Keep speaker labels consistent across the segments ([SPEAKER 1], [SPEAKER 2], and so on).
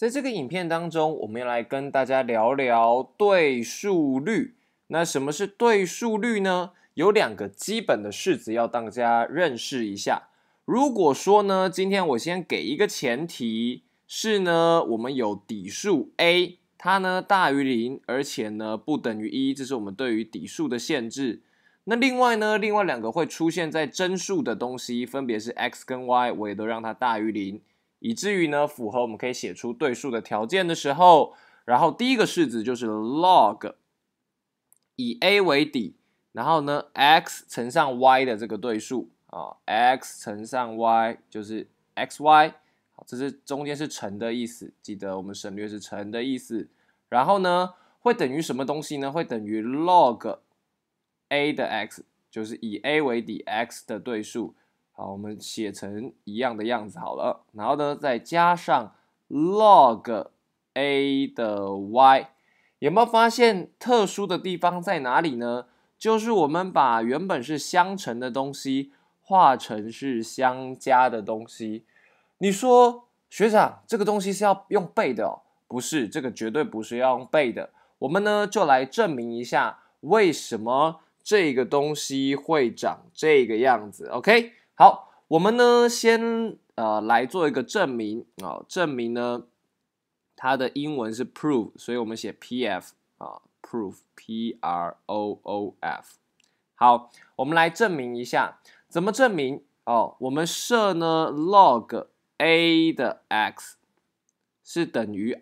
[SPEAKER 1] 在这个影片当中，我们要来跟大家聊聊对数律。那什么是对数律呢？有2个基本的式子要大家认识一下。如果说呢，今天我先给一个前提是呢，我们有底数 a， 它呢大于0，而且呢不等于1，这是我们对于底数的限制。那另外2个会出现在真数的东西，分别是 x 跟 y， 我也都让它大于0。以至于呢，符合我们可以写出对数的条件的时候，然后第一个式子就是 log， 以 a 为底，然后呢 x 乘上 y 的这个对数啊 ，x 乘上 y 就是 xy， 好，这是中间是乘的意思，记得我们省略是乘的意思。然后呢，会等于什么东西呢？会等于 log a 的 x， 就是以 a 为底 x 的对数。好，我们写成一样的样子好了，然后呢，再加上 log a 的 y， 有没有发现特殊的地方在哪里呢？就是我们把原本是相乘的东西化成是相加的东西。你说学长，这个东西是要用背的哦？不是，这个绝对不是要用背的。我们呢就来证明一下为什么这个东西会长这个样子。OK。好，我们呢先来做一个证明啊，证明呢它的英文是 prove， 所以我们写 PF 啊 ，proof P R O O F。好，我们来证明一下，怎么证明？哦，我们设呢 log a 的 x 是等于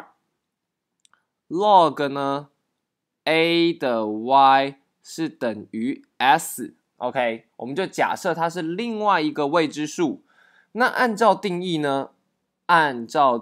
[SPEAKER 1] r，log 呢 a 的 y 是等于 s。OK， 我们就假设它是另外一个未知数。那按照定义呢？按照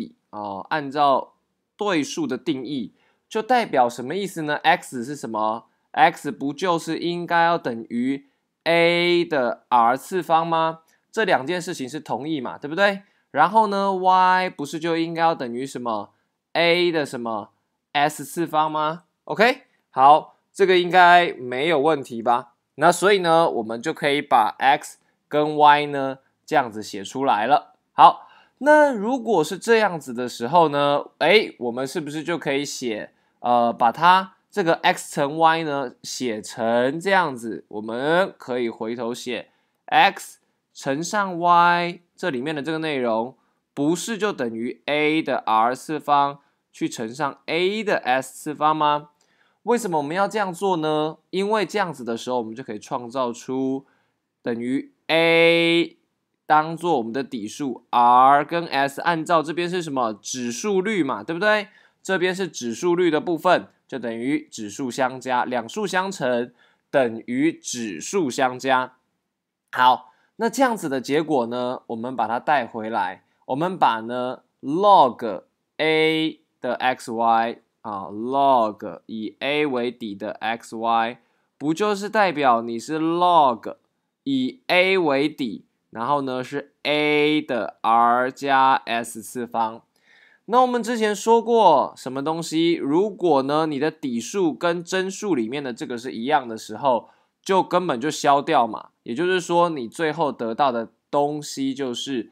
[SPEAKER 1] 对数的定义，就代表什么意思呢 ？x 是什么 ？x 不就是应该要等于 a 的 r 次方吗？这2件事情是同义嘛，对不对？然后呢 ，y 不是就应该要等于什么 a 的什么 s 次方吗 ？OK， 好，这个应该没有问题吧？那所以呢，我们就可以把 x 跟 y 呢这样子写出来了。好，那如果是这样子的时候呢，我们是不是就可以写把它这个 x 乘 y 呢写成这样子？我们可以回头写 x 乘上 y， 这里面的这个内容不是就等于 a 的 r 次方去乘上 a 的 s 次方吗？为什么我们要这样做呢？因为这样子的时候，我们就可以创造出等于 a 当做我们的底数 ，r 跟 s 按照这边是什么指数率嘛，对不对？这边是指数率的部分，就等于指数相加，两数相乘等于指数相加。好，那这样子的结果呢，我们把它带回来，我们把呢 log a 的 xy。log 以 a 为底的 xy， 不就是代表你是 log 以 a 为底，然后呢是 a 的 r 加 s 次方。那我们之前说过什么东西？如果呢你的底数跟真数里面的这个是一样的时候，就根本就消掉嘛。也就是说，你最后得到的东西就是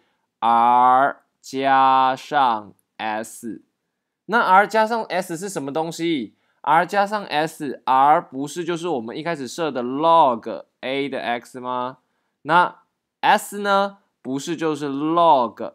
[SPEAKER 1] r 加上 s。那 r 加上 s 是什么东西 ？r 加上 s，r 不是就是我们一开始设的 log a 的 x 吗？那 s 呢，不是就是 log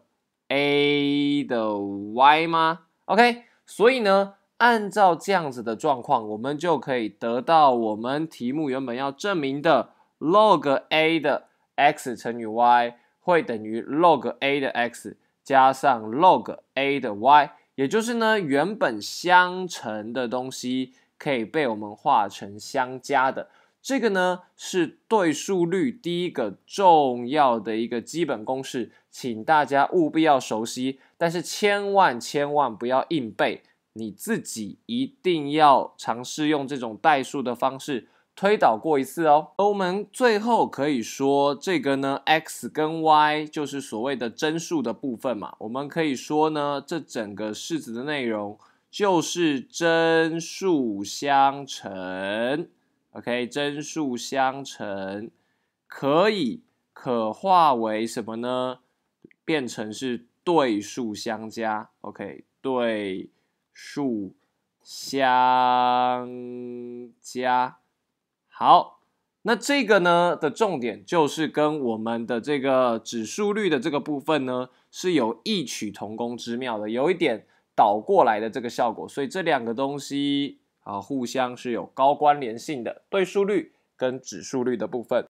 [SPEAKER 1] a 的 y 吗 ？OK， 所以呢，按照这样子的状况，我们就可以得到我们题目原本要证明的 log a 的 x 乘以 y 会等于 log a 的 x 加上 log a 的 y。也就是呢，原本相乘的东西可以被我们化成相加的，这个呢是对数律第一个重要的一个基本公式，请大家务必要熟悉，但是千万不要硬背，你自己一定要尝试用这种代数的方式推导过一次哦。而我们最后可以说这个呢 x 跟 y 就是所谓的真数的部分嘛，我们可以说呢这整个式子的内容就是真数相乘 OK， 真数相乘可化为什么呢？变成是对数相加 ，OK， 对数相加。好，那这个呢的重点就是跟我们的这个指数率的这个部分呢是有异曲同工之妙的，有一点倒过来的这个效果，所以这两个东西互相是有高关联性的，对数率跟指数率的部分。